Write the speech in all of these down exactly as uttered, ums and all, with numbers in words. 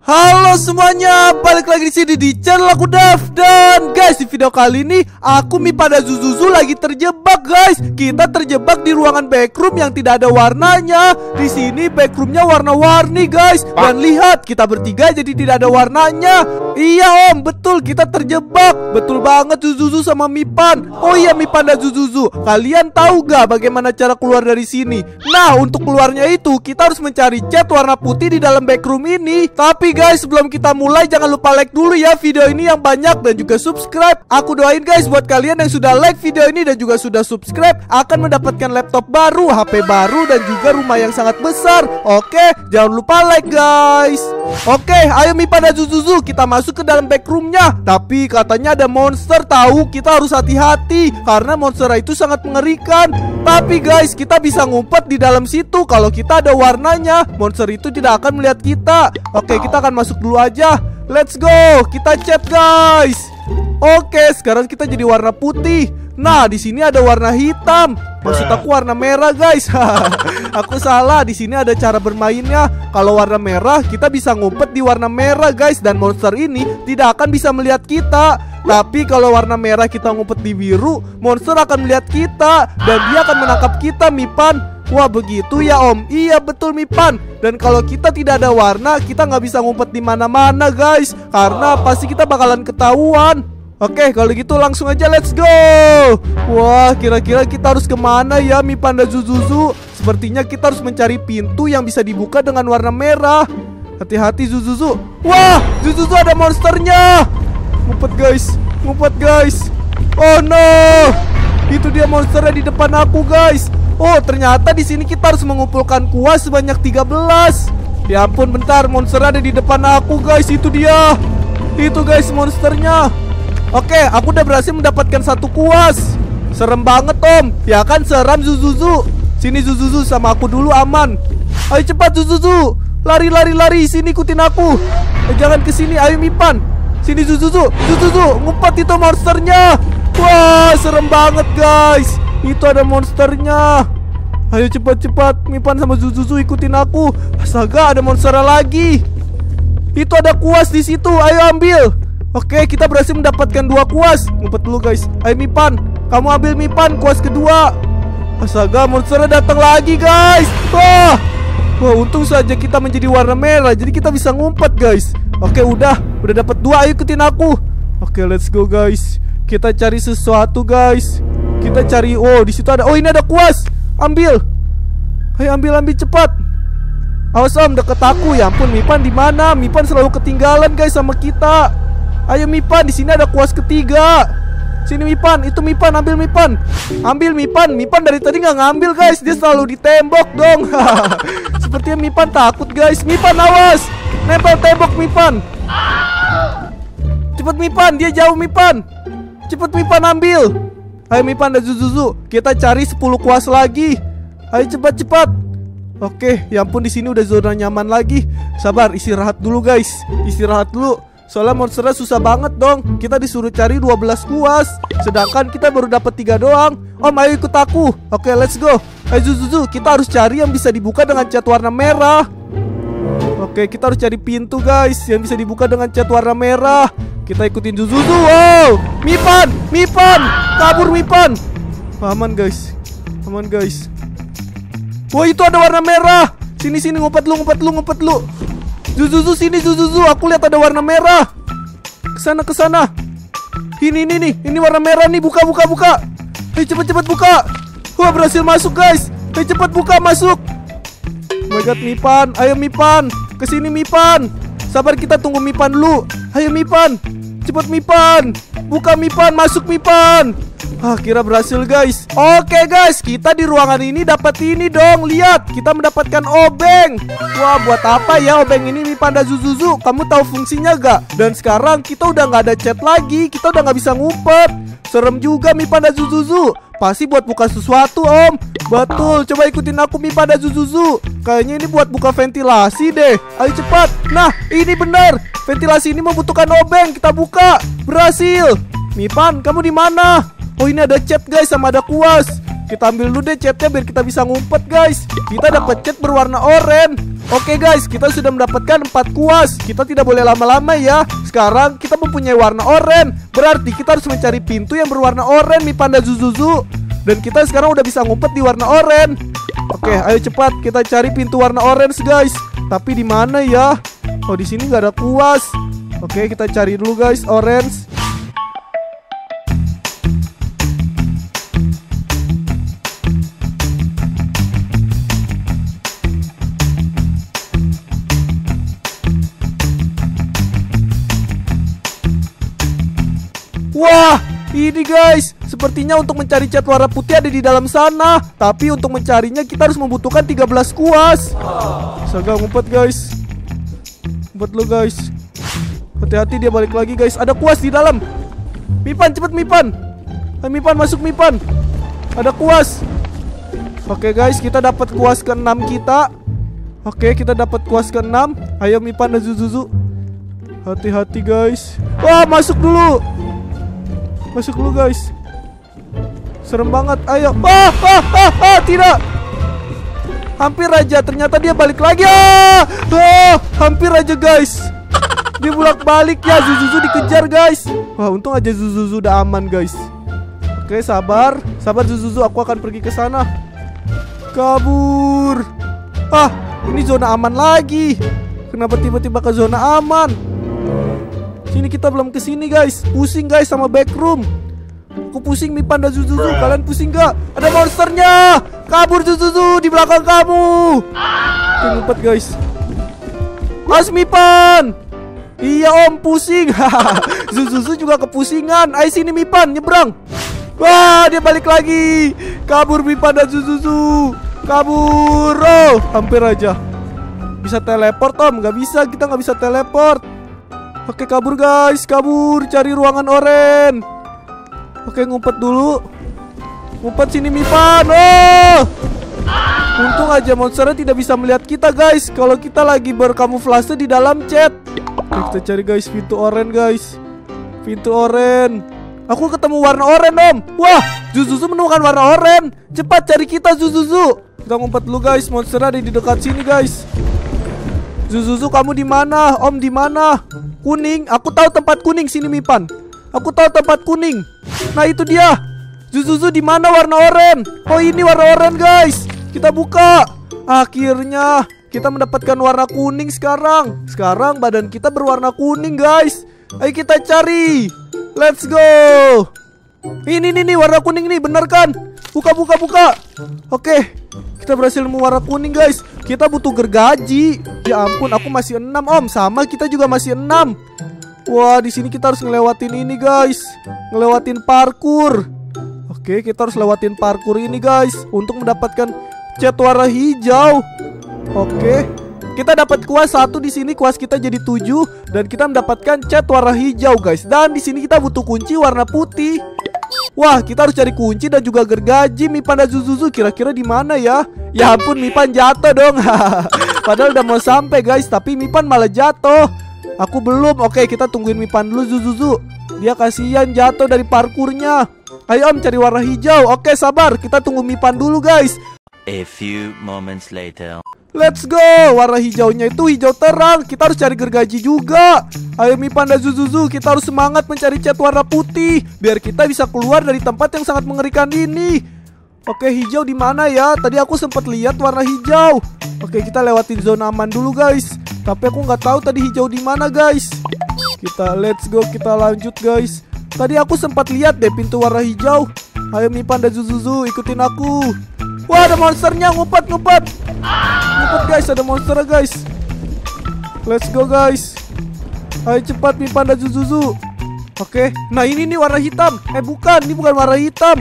Halo semuanya, balik lagi di sini di channel aku Dev. Dan guys, di video kali ini aku Mipan dan Zuzuzu lagi terjebak guys. Kita terjebak di ruangan backroom yang tidak ada warnanya. Di sini backroomnya warna-warni guys. Dan lihat, kita bertiga jadi tidak ada warnanya. Iya om, betul, kita terjebak. Betul banget Zuzuzu sama Mipan. Oh iya Mipan dan Zuzuzu, kalian tahu gak bagaimana cara keluar dari sini? Nah, untuk keluarnya itu kita harus mencari cat warna putih di dalam backroom ini. Tapi guys, sebelum kita mulai jangan lupa like dulu ya video ini yang banyak dan juga subscribe. Aku doain guys buat kalian yang sudah like video ini dan juga sudah subscribe akan mendapatkan laptop baru, H P baru dan juga rumah yang sangat besar. Oke, jangan lupa like guys. Oke, ayo Mipan dan Zuzuzu, kita masuk ke dalam backroomnya. Tapi katanya ada monster, tahu, kita harus hati-hati karena monster itu sangat mengerikan. Tapi guys, kita bisa ngumpet di dalam situ. Kalau kita ada warnanya, monster itu tidak akan melihat kita. Oke, kita akan masuk dulu aja. Let's go, kita chat guys. Oke, sekarang kita jadi warna putih. Nah, di sini ada warna hitam. Maksud aku warna merah guys. Aku salah. Di sini ada cara bermainnya. Kalau warna merah, kita bisa ngumpet di warna merah guys. Dan monster ini tidak akan bisa melihat kita. Tapi kalau warna merah kita ngumpet di biru, monster akan melihat kita dan dia akan menangkap kita Mipan. Wah begitu ya om. Iya betul Mipan. Dan kalau kita tidak ada warna, kita nggak bisa ngumpet di mana-mana guys, karena pasti kita bakalan ketahuan. Oke, kalau gitu langsung aja let's go. Wah, kira-kira kita harus kemana ya Mipan dan Zuzuzu? Sepertinya kita harus mencari pintu yang bisa dibuka dengan warna merah. Hati-hati Zuzuzu. Wah, Zuzuzu ada monsternya. Ngumpet guys, ngumpet guys. Oh no, itu dia monsternya di depan aku guys. Oh, ternyata di sini kita harus mengumpulkan kuas sebanyak tiga belas. Ya ampun, bentar, monster ada di depan aku guys. Itu dia. Itu guys monsternya. Oke, aku udah berhasil mendapatkan satu kuas. Serem banget om. Ya kan seram Zuzuzu. Sini Zuzuzu sama aku dulu aman. Ayo cepat Zuzuzu. Lari lari lari. Sini ikutin aku. Eh, jangan kesini. Ayo Mipan. Sini Zuzuzu. Zuzuzu ngumpet itu monsternya. Wah serem banget guys. Itu ada monsternya. Ayo cepat-cepat Mipan sama Zuzuzu ikutin aku. Astaga, ada monster lagi. Itu ada kuas di situ. Ayo ambil. Oke, kita berhasil mendapatkan dua kuas. Ngumpet dulu guys. Ayo Mipan, kamu ambil Mipan kuas kedua. Astaga, monsternya datang lagi guys. Wah, wah untung saja kita menjadi warna merah, jadi kita bisa ngumpet guys. Oke, udah, udah dapat dua. Ayo ikutin aku. Oke, let's go guys. Kita cari sesuatu guys. Kita cari. Oh, di situ ada. Oh, ini ada kuas. Ambil. Ayo ambil ambil cepat. Awas om, deket aku. Ya ampun, Mipan di mana? Mipan selalu ketinggalan guys sama kita. Ayo Mipan, di sini ada kuas ketiga. Sini Mipan, itu Mipan, ambil Mipan. Ambil Mipan. Mipan dari tadi nggak ngambil guys. Dia selalu di tembok dong. Sepertinya Mipan takut guys. Mipan awas, nempel tembok Mipan. Cepet Mipan, dia jauh Mipan. Cepet Mipan ambil. Ayo Mipan dan Zuzuzu, kita cari sepuluh kuas lagi. Ayo cepat-cepat. Oke, ya ampun di sini udah zona nyaman lagi. Sabar, istirahat dulu guys. Istirahat dulu. Soalnya monsternya susah banget dong. Kita disuruh cari dua belas kuas, sedangkan kita baru dapat tiga doang. Om ayo ikut aku. Oke let's go. Ayo Zuzuzu, kita harus cari yang bisa dibuka dengan cat warna merah. Oke, kita harus cari pintu guys yang bisa dibuka dengan cat warna merah. Kita ikutin Zuzuzu. Wow, Mipan, Mipan, kabur Mipan. Aman guys, aman guys. Wah itu ada warna merah. Sini sini ngumpet lu, ngumpet lu, ngumpet lu. Zuzuzu sini Zuzuzu, aku lihat ada warna merah. Kesana kesana. Ini ini nih, ini warna merah nih. Buka buka buka. Ayo cepet cepet buka. Wah berhasil masuk guys. Ayo cepet buka masuk. Oh my god Mipan, ayo Mipan. Kesini Mipan. Sabar kita tunggu Mipan dulu. Ayo Mipan, cepet Mipan. Buka Mipan, masuk Mipan. Ah, kira berhasil guys. Oke guys, kita di ruangan ini dapat ini dong. Lihat, kita mendapatkan obeng. Wah, buat apa ya obeng ini Mipan dan Zuzuzu? Kamu tahu fungsinya gak? Dan sekarang kita udah nggak ada chat lagi. Kita udah nggak bisa ngumpet. Serem juga Mipan dan Zuzuzu. Pasti buat buka sesuatu om. Betul, coba ikutin aku Mipan dan Zuzuzu. Kayaknya ini buat buka ventilasi deh. Ayo cepat. Nah, ini benar. Ventilasi ini membutuhkan obeng. Kita buka. Berhasil. Mipan, kamu di mana? Oh ini ada chat guys sama ada kuas. Kita ambil dulu deh catnya biar kita bisa ngumpet guys. Kita dapat cat berwarna oranye. Oke guys, kita sudah mendapatkan empat kuas. Kita tidak boleh lama-lama ya. Sekarang kita mempunyai warna oranye. Berarti kita harus mencari pintu yang berwarna oranye, Mi Panda Zuzuzu. Dan kita sekarang udah bisa ngumpet di warna oranye. Oke, ayo cepat kita cari pintu warna orange guys. Tapi di mana ya? Oh, di sini nggak ada kuas. Oke, kita cari dulu guys orange. Wah, ini guys, sepertinya untuk mencari cat warna putih ada di dalam sana. Tapi untuk mencarinya kita harus membutuhkan tiga belas kuas. Saga ngumpet guys. Ngumpet lo guys. Hati-hati dia balik lagi guys. Ada kuas di dalam. Mipan, cepet Mipan. Ayo Mipan, masuk Mipan. Ada kuas. Oke guys, kita dapat kuas ke enam kita. Oke, kita dapat kuas ke enam. Ayo Mipan dan Zuzuzu. Hati-hati guys. Wah, masuk dulu. Masuk dulu guys. Serem banget. Ayo. Ah, ah, ah, ah, tidak. Hampir aja. Ternyata dia balik lagi. Ah, ah, hampir aja guys. Dia bolak-balik ya. Zuzuzu dikejar guys. Wah, untung aja Zuzuzu udah aman guys. Oke, sabar. Sabar Zuzuzu. Aku akan pergi ke sana. Kabur. Ah, ini zona aman lagi. Kenapa tiba-tiba ke zona aman? Sini kita belum kesini guys. Pusing guys sama backroom. Aku pusing Mi Panda Zuzuzu. Kalian pusing gak? Ada monsternya. Kabur Zuzuzu di belakang kamu. Oke, ngumpet guys. Mas Mipan. Iya om, pusing. Zuzuzu juga kepusingan. Ayo sini Mipan, nyebrang. Wah, dia balik lagi. Kabur Mi Panda Zuzuzu. Kabur. Oh, hampir aja. Bisa teleport om. Gak bisa, kita gak bisa teleport. Oke, kabur guys, kabur, cari ruangan oranye. Oke, ngumpet dulu. Ngumpet sini Mipan. Oh, untung aja monsternya tidak bisa melihat kita guys kalau kita lagi berkamuflase di dalam cat. Oke, kita cari guys pintu oranye guys. Pintu oranye. Aku ketemu warna oranye om. Wah, Zuzuzu menemukan warna oranye. Cepat cari kita Zuzuzu. Kita ngumpet dulu guys, monsternya ada di dekat sini guys. Zuzuzu kamu di mana? Om di mana? Kuning, aku tahu tempat kuning sini Mipan. Aku tahu tempat kuning. Nah itu dia. Zuzuzu di mana warna oranye? Oh ini warna oranye guys. Kita buka. Akhirnya kita mendapatkan warna kuning sekarang. Sekarang badan kita berwarna kuning guys. Ayo kita cari. Let's go. Ini nih nih warna kuning nih, bener kan? Buka buka buka. Oke, kita berhasil nemu warna kuning guys. Kita butuh gergaji. Ya ampun, aku masih enam om. Sama, kita juga masih enam. Wah, di sini kita harus ngelewatin ini guys. Ngelewatin parkur. Oke, kita harus lewatin parkur ini guys untuk mendapatkan cat warna hijau. Oke, kita dapat kuas satu di sini. Kuas kita jadi tujuh dan kita mendapatkan cat warna hijau guys. Dan di sini kita butuh kunci warna putih. Wah, kita harus cari kunci dan juga gergaji. Mipan dan Zuzuzu kira-kira di mana ya? Ya ampun, Mipan jatuh dong. Padahal udah mau sampai guys, tapi Mipan malah jatuh. Aku belum. Oke, kita tungguin Mipan dulu Zuzuzu. Dia kasihan jatuh dari parkurnya. Ayo om, cari warna hijau. Oke, sabar. Kita tunggu Mipan dulu guys. A few moments later. Let's go. Warna hijaunya itu hijau terang. Kita harus cari gergaji juga. Ayo Mipan dan Zuzuzu, kita harus semangat mencari cat warna putih biar kita bisa keluar dari tempat yang sangat mengerikan ini. Oke, hijau di mana ya? Tadi aku sempat lihat warna hijau. Oke, kita lewatin zona aman dulu guys. Tapi aku nggak tahu tadi hijau di mana guys. Kita let's go, kita lanjut guys. Tadi aku sempat lihat deh pintu warna hijau. Ayo Mipan dan Zuzuzu, ikutin aku. Wah, ada monsternya, ngumpet ngumpet. Ngumpet guys, ada monster guys. Let's go guys. Ayo cepat Mipan dan Zuzuzu. Oke, nah ini nih warna hitam. Eh bukan, ini bukan warna hitam.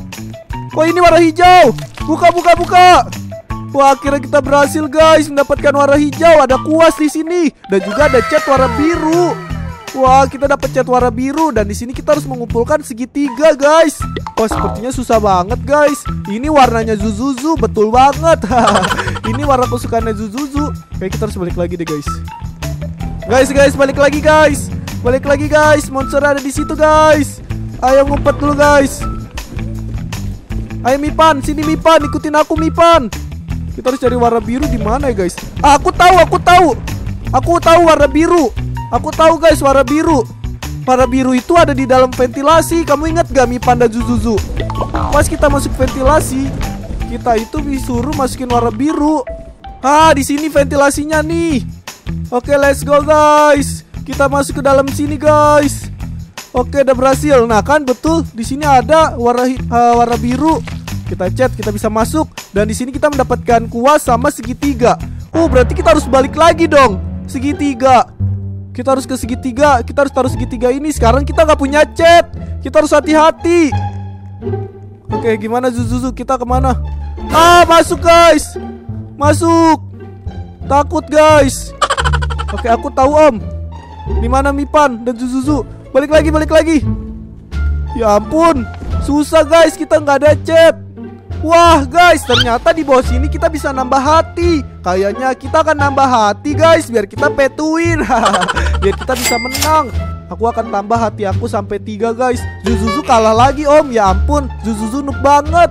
Oh ini warna hijau. Buka buka buka. Wah, akhirnya kita berhasil guys mendapatkan warna hijau. Ada kuas di sini dan juga ada cat warna biru. Wah, kita dapat cat warna biru dan di sini kita harus mengumpulkan segitiga guys. Wah, sepertinya susah banget guys. Ini warnanya Zuzuzu, betul banget. Ini warna kesukaannya Zuzuzu. Oke, kita harus balik lagi deh guys. Guys, guys, balik lagi guys. Balik lagi guys. Monster ada di situ guys. Ayo ngumpet dulu guys. Ayo Mipan, sini Mipan, ikutin aku Mipan. Kita harus cari warna biru di mana ya guys? Ah, aku tahu, aku tahu. Aku tahu warna biru. Aku tahu guys warna biru. Warna biru itu ada di dalam ventilasi. Kamu ingat gak Mipan dan Zuzuzu? Pas kita masuk ventilasi, kita itu disuruh masukin warna biru. Ah, di sini ventilasinya nih. Oke, let's go guys. Kita masuk ke dalam sini guys. Oke, udah berhasil. Nah kan betul di sini ada warna uh, warna biru. Kita chat, kita bisa masuk. Dan di sini kita mendapatkan kuas sama segitiga. Oh, berarti kita harus balik lagi dong. Segitiga. Kita harus ke segitiga. Kita harus taruh segitiga ini. Sekarang kita nggak punya chat. Kita harus hati-hati. Oke, gimana Zuzuzu? Kita kemana? Ah, masuk guys. Masuk. Takut guys. Oke, aku tahu om. Di mana Mipan dan Zuzuzu? Balik lagi, balik lagi. Ya ampun, susah guys, kita nggak ada chat. Wah guys, ternyata di bawah sini kita bisa nambah hati. Kayaknya kita akan nambah hati guys, biar kita petuin. Biar kita bisa menang. Aku akan tambah hati aku sampai tiga guys. Zuzuzu kalah lagi om, ya ampun, Zuzuzu noob banget.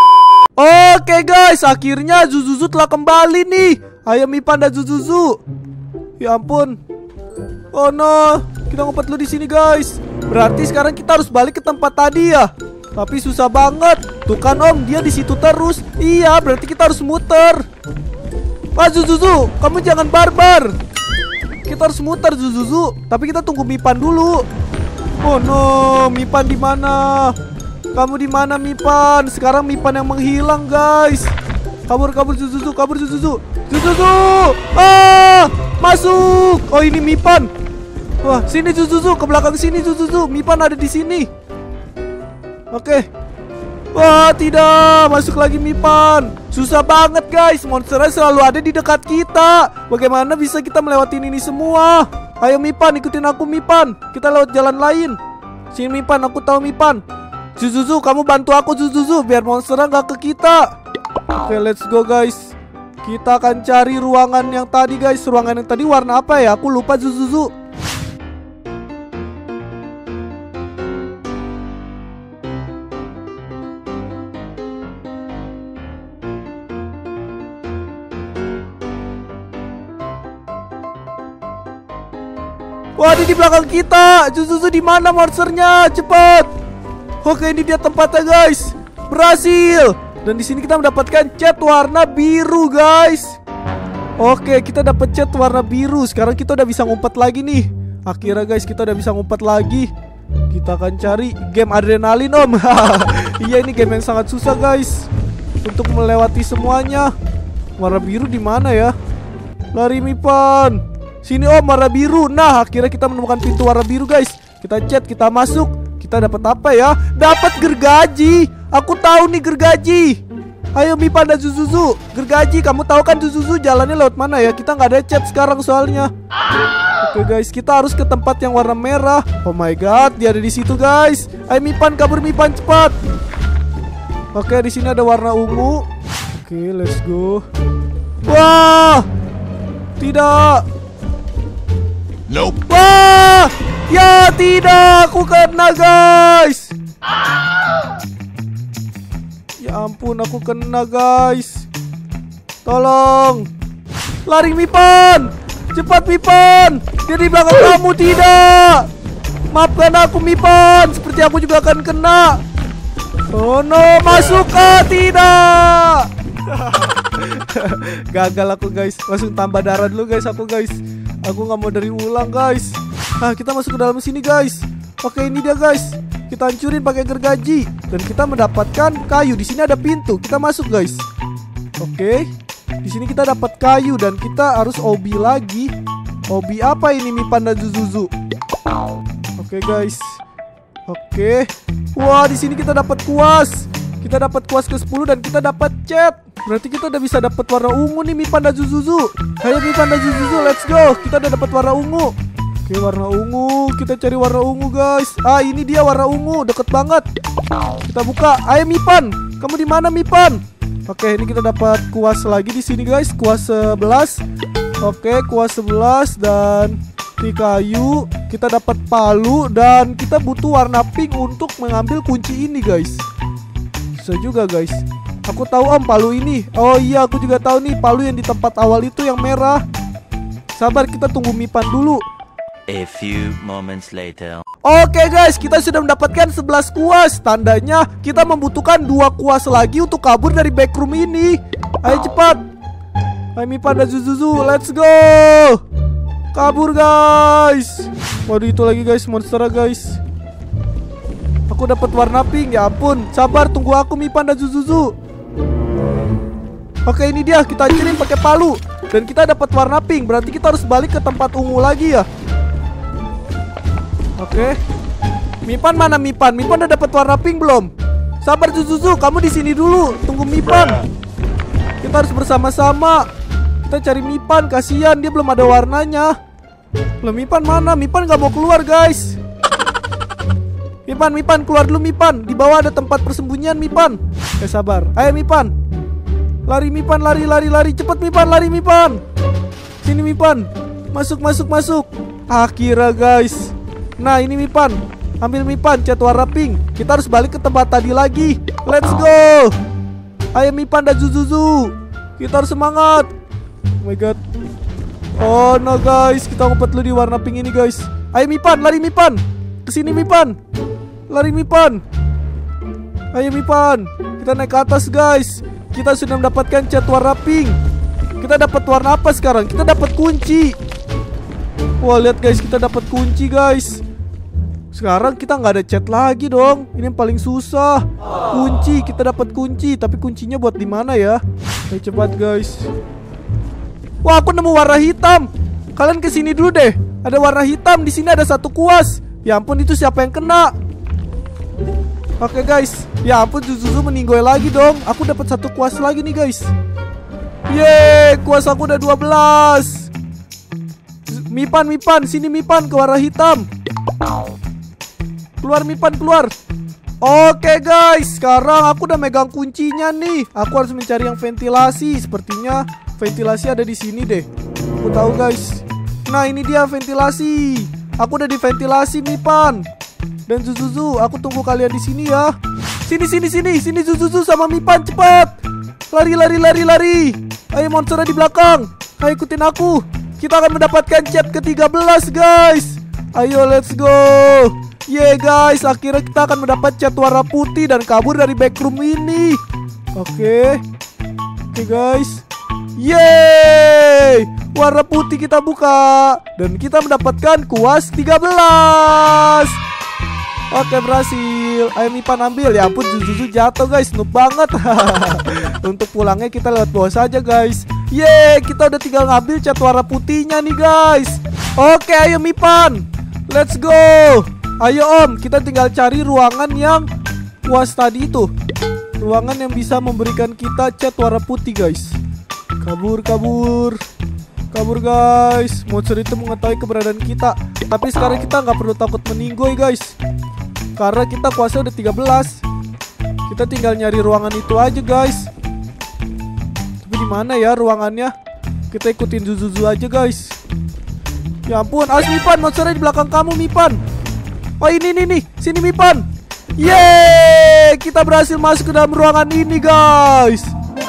Oke guys, akhirnya Zuzuzu telah kembali nih. Ayo Mipan dan Zuzuzu. Ya ampun. Oh no, kita ngumpet dulu di sini guys. Berarti sekarang kita harus balik ke tempat tadi ya. Tapi susah banget. Tuh kan om, dia di situ terus. Iya, berarti kita harus muter. Ah Zuzuzu, kamu jangan barbar. Kita harus muter Zuzuzu. Tapi kita tunggu Mipan dulu. Oh no, Mipan di mana? Kamu di mana Mipan? Sekarang Mipan yang menghilang guys. Kabur, kabur Zuzuzu, kabur Zuzuzu. Zuzuzu! Ah! Masuk! Oh ini Mipan. Wah, sini Zuzuzu, ke belakang sini Zuzuzu. Mipan ada di sini. Oke. Wah, tidak. Masuk lagi Mipan. Susah banget guys. Monsternya selalu ada di dekat kita. Bagaimana bisa kita melewatin ini semua? Ayo Mipan, ikutin aku Mipan. Kita lewat jalan lain. Sini Mipan, aku tahu Mipan. Zuzuzu, kamu bantu aku Zuzuzu biar monsternya nggak ke kita. Oke, let's go guys. Kita akan cari ruangan yang tadi guys. Ruangan yang tadi warna apa ya? Aku lupa Zuzuzu. Wah, ini di belakang kita. Zuzuzu di mana monsternya? Cepat. Oke, ini dia tempatnya guys. Berhasil. Dan di sini kita mendapatkan cat warna biru guys. Oke, kita dapat cat warna biru. Sekarang kita udah bisa ngumpet lagi nih. Akhirnya guys, kita udah bisa ngumpet lagi. Kita akan cari game adrenalin om. Iya, ini game yang sangat susah guys untuk melewati semuanya. Warna biru di mana ya? Lari Mipan. Sini om, warna biru. Nah, akhirnya kita menemukan pintu warna biru guys. Kita chat, kita masuk. Kita dapat apa ya? Dapat gergaji. Aku tahu nih gergaji. Ayo Mipan dan Zuzuzu. Gergaji, kamu tahu kan Zuzuzu jalannya lewat mana ya? Kita nggak ada chat sekarang soalnya. Oke guys, kita harus ke tempat yang warna merah. Oh my god, dia ada di situ guys. Ayo Mipan, kabur Mipan cepat. Oke, di sini ada warna ungu. Oke, let's go. Wah, tidak. Nope. Wah, ya tidak, aku kena guys. Ya ampun, aku kena guys. Tolong. Lari Mipan. Cepat Mipan. Dia di belakang kamu. Tidak. Maafkan aku Mipan. Seperti aku juga akan kena. Oh no, masuk ah, tidak. Gagal aku guys. Langsung tambah darah dulu guys aku guys. Aku nggak mau dari ulang guys. Nah, kita masuk ke dalam sini guys. Oke, ini dia guys. Kita hancurin pakai gergaji dan kita mendapatkan kayu. Di sini ada pintu. Kita masuk guys. Oke. Di sini kita dapat kayu dan kita harus obi lagi. Obi apa ini Mipan dan Zuzuzu? Oke guys. Oke. Wah, di sini kita dapat kuas. Kita dapat kuas ke sepuluh dan kita dapat cat. Berarti kita udah bisa dapat warna ungu nih Mipan dan Zuzuzu. Ayo Mipan dan Zuzuzu, let's go. Kita udah dapat warna ungu. Oke, warna ungu. Kita cari warna ungu guys. Ah, ini dia warna ungu, deket banget. Kita buka. Ayo Mipan, kamu di mana Mipan? Oke, ini kita dapat kuas lagi di sini guys. Kuas sebelas. Oke, kuas sebelas dan di kayu. Kita dapat palu dan kita butuh warna pink untuk mengambil kunci ini guys. Bisa juga guys. Aku tahu om palu ini. Oh iya aku juga tahu nih palu yang di tempat awal itu yang merah. Sabar, kita tunggu Mipan dulu. A few moments later. Oke guys, kita sudah mendapatkan sebelas kuas. Tandanya kita membutuhkan dua kuas lagi untuk kabur dari backroom ini. Ayo cepat. Ayo Mipan dan Zuzuzu, let's go. Kabur guys. Waduh itu lagi guys, monster guys. Aku dapat warna pink, ya ampun. Sabar, tunggu aku Mipan dan Zuzuzu. Oke ini dia, kita hancurin pakai palu. Dan kita dapat warna pink, berarti kita harus balik ke tempat ungu lagi ya. Oke. Mipan mana Mipan? Mipan udah dapat warna pink belum? Sabar Zuzuzu, kamu di sini dulu. Tunggu Mipan. Kita harus bersama-sama. Kita cari Mipan, kasihan dia belum ada warnanya. Belum. Mipan mana? Mipan gak mau keluar guys. Mipan, Mipan keluar dulu Mipan. Di bawah ada tempat persembunyian Mipan. Eh sabar. Ayo Mipan. Lari Mipan, lari, lari, lari. Cepet Mipan, lari Mipan. Sini Mipan. Masuk, masuk, masuk. Akhirnya guys. Nah ini Mipan. Ambil Mipan, cat warna pink. Kita harus balik ke tempat tadi lagi. Let's go. Ayo Mipan dan Zuzuzu. Kita harus semangat. Oh my god. Oh no guys, kita ngumpet dulu di warna pink ini guys. Ayo Mipan, lari Mipan. Kesini Mipan. Lari Mipan. Ayo Mipan. Kita naik ke atas guys. Kita sudah mendapatkan cat warna pink. Kita dapat warna apa sekarang? Kita dapat kunci. Wah lihat guys, kita dapat kunci guys. Sekarang kita nggak ada cat lagi dong. Ini yang paling susah. Kunci, kita dapat kunci. Tapi kuncinya buat di mana ya? Ayo cepat guys. Wah aku nemu warna hitam. Kalian kesini dulu deh. Ada warna hitam di sini, ada satu kuas. Ya ampun itu siapa yang kena? Oke guys. Ya ampun Zuzuzu meninggoy lagi dong. Aku dapat satu kuas lagi nih guys. Yeay, kuas aku udah dua belas. Mipan, Mipan, sini Mipan ke warna hitam. Keluar Mipan, keluar. Oke guys, sekarang aku udah megang kuncinya nih. Aku harus mencari yang ventilasi. Sepertinya ventilasi ada di sini deh. Aku tahu guys. Nah ini dia ventilasi. Aku udah di ventilasi Mipan dan Zuzuzu. Aku tunggu kalian di sini ya. Sini sini sini sini Zuzuzu sama Mipan cepat. Lari lari lari lari. Ayo monster di belakang. Ayo ikutin aku. Kita akan mendapatkan cat ke tiga belas guys. Ayo let's go. Yeah guys, akhirnya kita akan mendapat cat warna putih dan kabur dari backroom ini. Oke. Oke guys. Yeay, warna putih kita buka. Dan kita mendapatkan kuas tiga belas. Oke berhasil. Ayo Mipan ambil. Ya ampun Zuzuzu jatuh guys, noob banget. Untuk pulangnya kita lewat bawah saja guys. Yeay, kita udah tinggal ngambil cat warna putihnya nih guys. Oke ayo Mipan, let's go. Ayo om, kita tinggal cari ruangan yang kuas tadi itu. Ruangan yang bisa memberikan kita cat warna putih guys. Kabur, kabur. Kabur guys. Monster itu mengetahui keberadaan kita. Tapi sekarang kita nggak perlu takut meninggoy guys. Karena kita kuasa udah tiga belas. Kita tinggal nyari ruangan itu aja guys. Tapi di mana ya ruangannya? Kita ikutin Zuzuzu aja guys. Ya ampun, awas Mipan, monsternya di belakang kamu Mipan. Oh ini nih nih, sini Mipan. Yeay, kita berhasil masuk ke dalam ruangan ini guys.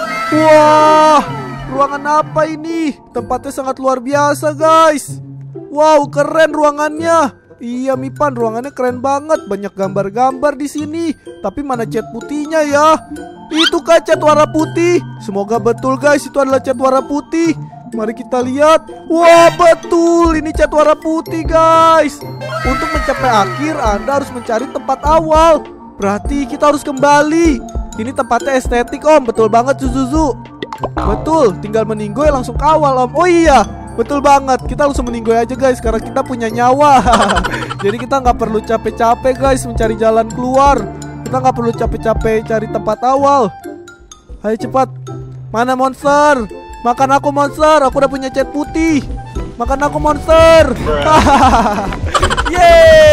Wah, ruangan apa ini? Tempatnya sangat luar biasa guys. Wow, keren ruangannya. Iya Mipan, ruangannya keren banget. Banyak gambar-gambar di sini. Tapi mana cat putihnya ya? Itu kan cat warna putih. Semoga betul guys, itu adalah cat warna putih. Mari kita lihat. Wah betul, ini cat warna putih guys. Untuk mencapai akhir Anda harus mencari tempat awal. Berarti kita harus kembali. Ini tempatnya estetik om, betul banget Zuzuzu. Betul, tinggal meninggoy langsung ke awal om. Oh iya, betul banget. Kita langsung meninggoy aja guys, karena kita punya nyawa. Jadi kita nggak perlu capek-capek guys mencari jalan keluar. Kita nggak perlu capek-capek cari tempat awal. Ayo cepat. Mana monster? Makan aku monster, aku udah punya cat putih. Makan aku monster.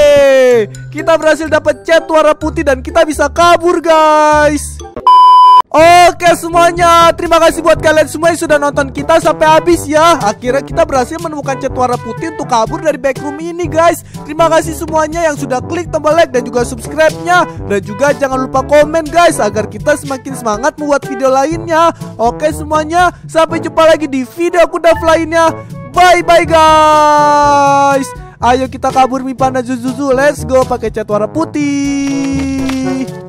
Yeay, kita berhasil dapat cat warna putih dan kita bisa kabur guys. Oke semuanya, terima kasih buat kalian semua yang sudah nonton kita sampai habis ya. Akhirnya kita berhasil menemukan cat warna putih untuk kabur dari backroom ini guys. Terima kasih semuanya yang sudah klik tombol like dan juga subscribe-nya. Dan juga jangan lupa komen guys, agar kita semakin semangat membuat video lainnya. Oke semuanya, sampai jumpa lagi di video Kudaf lainnya. Bye bye guys. Ayo kita kabur Mi Panda Zuzuzu. Let's go pakai cat warna putih.